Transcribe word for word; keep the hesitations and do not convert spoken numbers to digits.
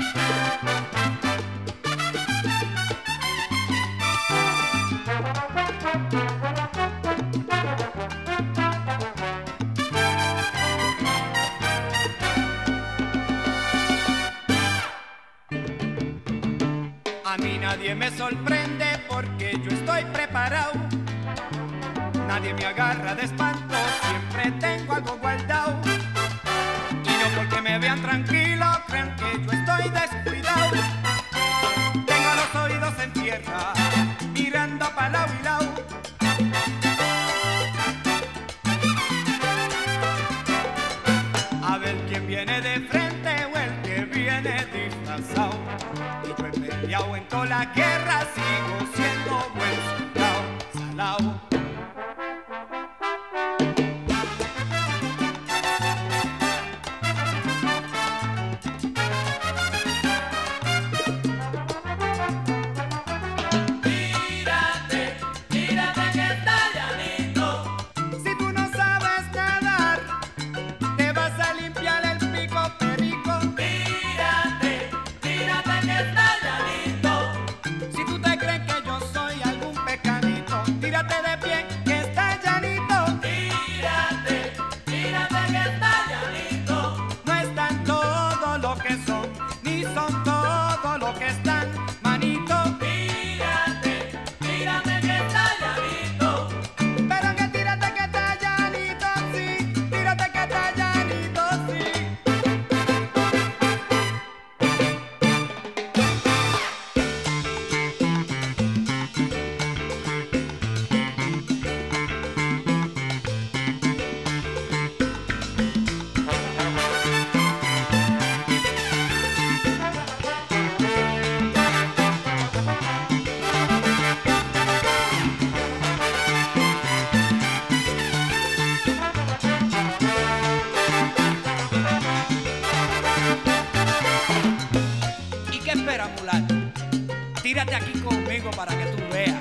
A mí nadie me sorprende porque yo estoy preparado. Nadie me agarra de espanto, siempre tengo algo guardado. Y no porque me vean tranquilo, crean que yo estoy descuidado. Tengo los oídos en tierra, mirando pa' lado y lado. A ver quién viene de frente o el que viene disfrazado. Y yo he peleado en toda la guerra, sigo siendo buen soldado, salao. ¿Qué esperas, mulato? Tírate aquí conmigo para que tú veas.